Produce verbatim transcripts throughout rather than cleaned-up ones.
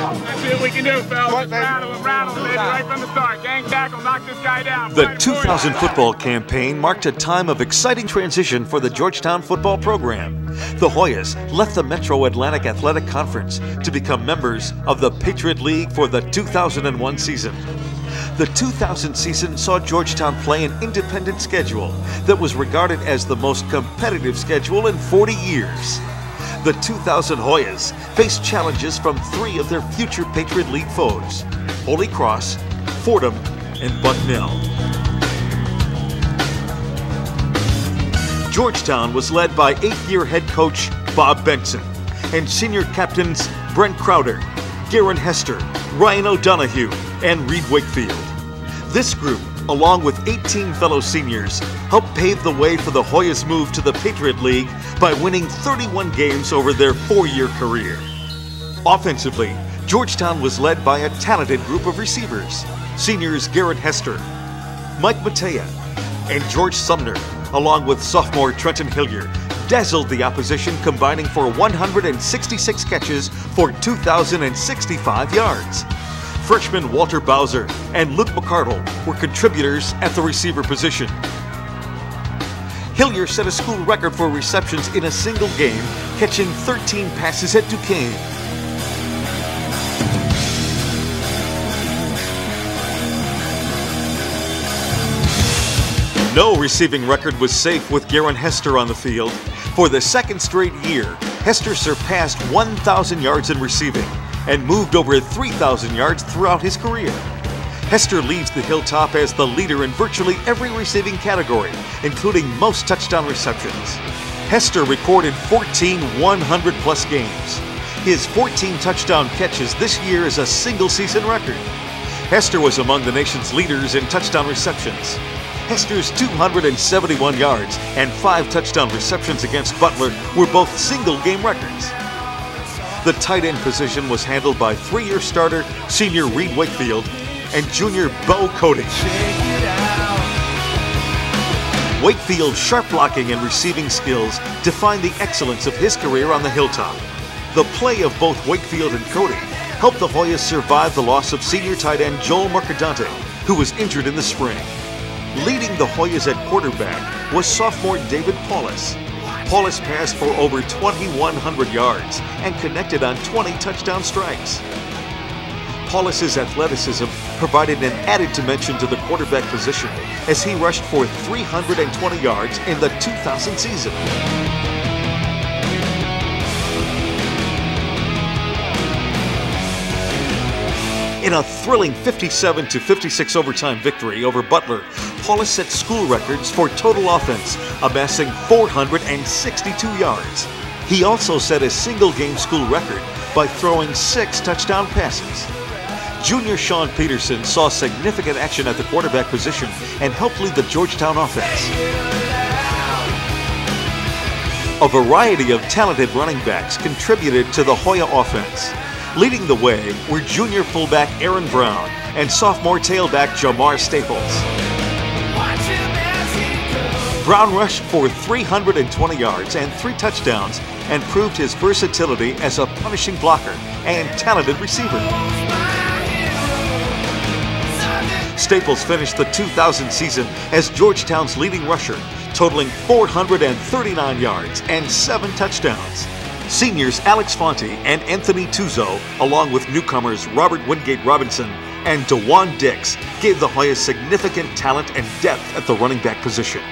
Let's see what we can do, fellas. Just rattle and rattle, baby, right from the start. Gang tackle, knock this guy down. The two thousand football campaign marked a time of exciting transition for the Georgetown football program. The Hoyas left the Metro Atlantic Athletic Conference to become members of the Patriot League for the two thousand one season. The two thousand season saw Georgetown play an independent schedule that was regarded as the most competitive schedule in forty years. The two thousand Hoyas faced challenges from three of their future Patriot League foes: Holy Cross, Fordham, and Bucknell. Georgetown was led by eighth-year head coach Bob Benson and senior captains Brent Crowder, Garen Hester, Ryan O'Donohue, and Reed Wakefield. This group, along with eighteen fellow seniors, helped pave the way for the Hoyas' move to the Patriot League by winning thirty-one games over their four-year career. Offensively, Georgetown was led by a talented group of receivers: seniors Garrett Hester, Mike Matea, and George Sumner, along with sophomore Trenton Hilliard, dazzled the opposition, combining for one hundred sixty-six catches for two thousand sixty-five yards. Freshman Walter Bowser and Luke McCardle were contributors at the receiver position. Hilliard set a school record for receptions in a single game, catching thirteen passes at Duquesne. No receiving record was safe with Garen Hester on the field. For the second straight year, Hester surpassed one thousand yards in receiving and moved over three thousand yards throughout his career. Hester leads the Hilltop as the leader in virtually every receiving category, including most touchdown receptions. Hester recorded fourteen one hundred plus games. His fourteen touchdown catches this year is a single-season record. Hester was among the nation's leaders in touchdown receptions. Hester's two hundred seventy-one yards and five touchdown receptions against Butler were both single-game records. The tight end position was handled by three-year starter senior Reed Wakefield and junior Bo Cody. Wakefield's sharp blocking and receiving skills define the excellence of his career on the Hilltop. The play of both Wakefield and Cody helped the Hoyas survive the loss of senior tight end Joel Mercadante, who was injured in the spring. Leading the Hoyas at quarterback was sophomore David Paulus. Paulus passed for over twenty-one hundred yards and connected on twenty touchdown strikes. Paulus's athleticism provided an added dimension to the quarterback position as he rushed for three hundred twenty yards in the two thousand season. In a thrilling fifty-seven to fifty-six overtime victory over Butler, Paulus set school records for total offense, amassing four hundred sixty-two yards. He also set a single-game school record by throwing six touchdown passes. Junior Sean Peterson saw significant action at the quarterback position and helped lead the Georgetown offense. A variety of talented running backs contributed to the Hoya offense. Leading the way were junior fullback Aaron Brown and sophomore tailback Jamar Staples. Brown rushed for three hundred twenty yards and three touchdowns and proved his versatility as a punishing blocker and talented receiver. Staples finished the two thousand season as Georgetown's leading rusher, totaling four hundred thirty-nine yards and seven touchdowns. Seniors Alex Fonte and Anthony Tuzo, along with newcomers Robert Wingate Robinson and DeJuan Dix, gave the Hoyas significant talent and depth at the running back position.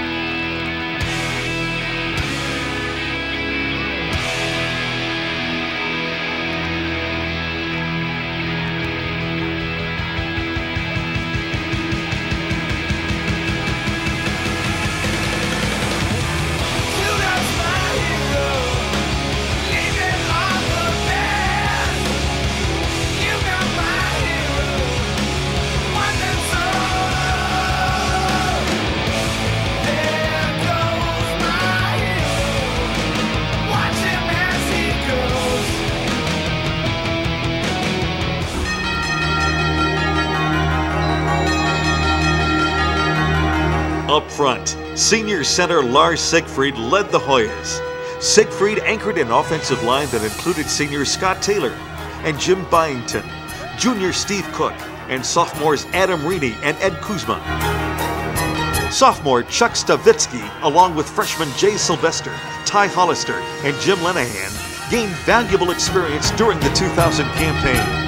Up front, senior center Lars Siegfried led the Hoyas. Siegfried anchored an offensive line that included senior Scott Taylor, and Jim Byington, junior Steve Cook, and sophomores Adam Reaney and Ed Kuzma. Sophomore Chuck Stavitsky, along with freshmen Jay Sylvester, Ty Hollister, and Jim Lenahan, gained valuable experience during the two thousand campaign.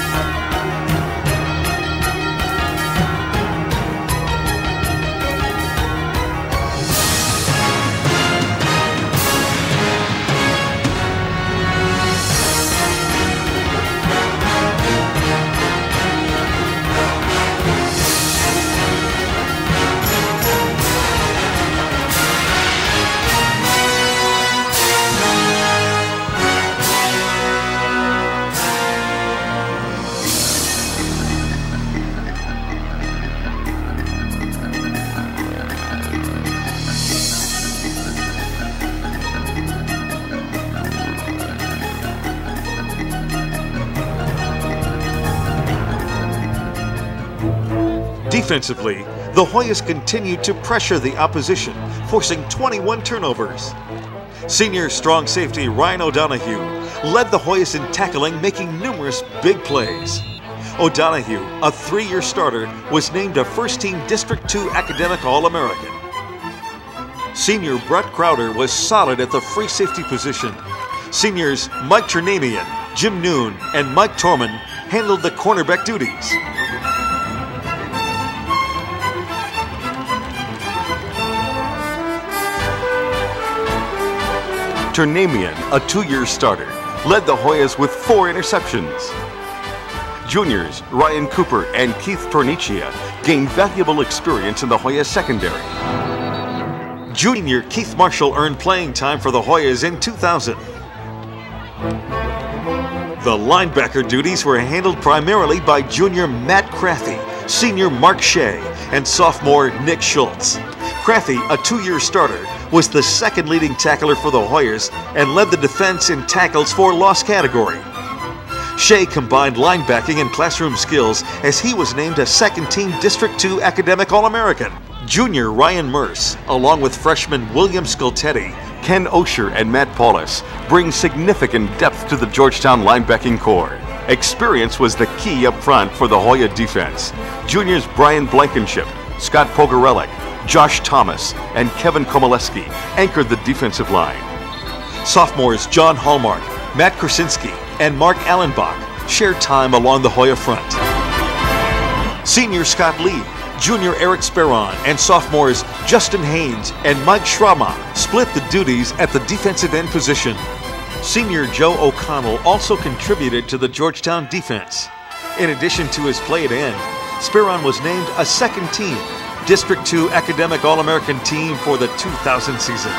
Defensively, the Hoyas continued to pressure the opposition, forcing twenty-one turnovers. Senior strong safety Ryan O'Donohue led the Hoyas in tackling, making numerous big plays. O'Donohue, a three-year starter, was named a first-team District two Academic All-American. Senior Brett Crowder was solid at the free safety position. Seniors Mike Ternamian, Jim Noon, and Mike Torman handled the cornerback duties. Ternamian, a two-year starter, led the Hoyas with four interceptions. Juniors Ryan Cooper and Keith Tornicchia gained valuable experience in the Hoya secondary. Junior Keith Marshall earned playing time for the Hoyas in two thousand. The linebacker duties were handled primarily by junior Matt Crathie, senior Mark Shea, and sophomore Nick Schultz. Crathie, a two-year starter, was the second leading tackler for the Hoyas and led the defense in tackles for loss category. Shea combined linebacking and classroom skills as he was named a second-team District two Academic All-American. Junior Ryan Merce, along with freshmen William Scoltetti, Ken Osher, and Matt Paulus, bring significant depth to the Georgetown linebacking core. Experience was the key up front for the Hoya defense. Juniors Brian Blankenship, Scott Pogarelic, Josh Thomas, and Kevin Komaleski anchored the defensive line. Sophomores John Hallmark, Matt Krasinski, and Mark Allenbach shared time along the Hoya front. Senior Scott Lee, junior Eric Speron, and sophomores Justin Haynes and Mike Schrauma split the duties at the defensive end position. Senior Joe O'Connell also contributed to the Georgetown defense. In addition to his play at end, Speron was named a second team District two Academic All-American team for the two thousand season.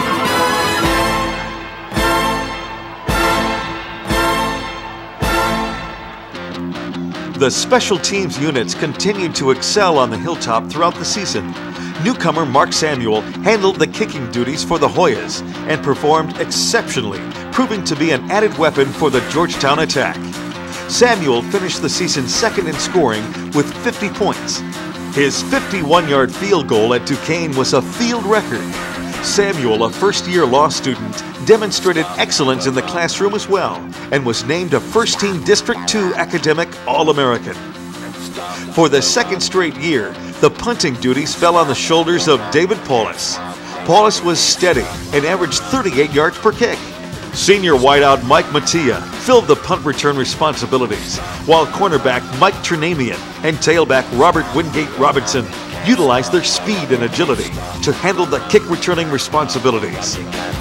The special teams units continued to excel on the hilltop throughout the season. Newcomer Mark Samuel handled the kicking duties for the Hoyas and performed exceptionally, proving to be an added weapon for the Georgetown attack. Samuel finished the season second in scoring with fifty points. His fifty-one-yard field goal at Duquesne was a field record. Samuel, a first-year law student, demonstrated excellence in the classroom as well and was named a first-team District two Academic All-American. For the second straight year, the punting duties fell on the shoulders of David Paulus. Paulus was steady and averaged thirty-eight yards per kick. Senior wideout Mike Mattia filled the punt return responsibilities, while cornerback Mike Ternamian and tailback Robert Wingate Robinson utilized their speed and agility to handle the kick returning responsibilities.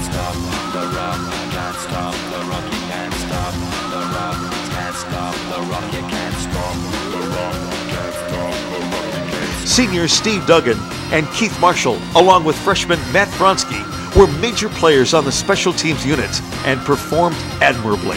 Seniors Steve Duggan and Keith Marshall, along with freshman Matt Vronsky, were major players on the special teams units and performed admirably.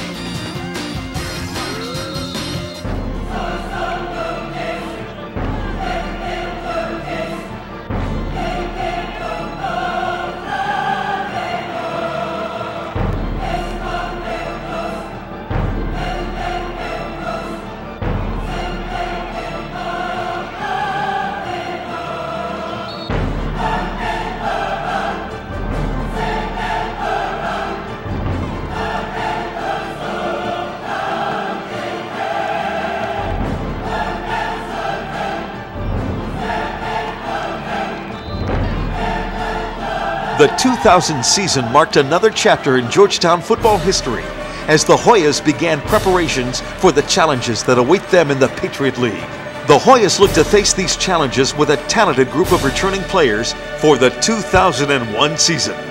The two thousand season marked another chapter in Georgetown football history as the Hoyas began preparations for the challenges that await them in the Patriot League. The Hoyas look to face these challenges with a talented group of returning players for the two thousand one season.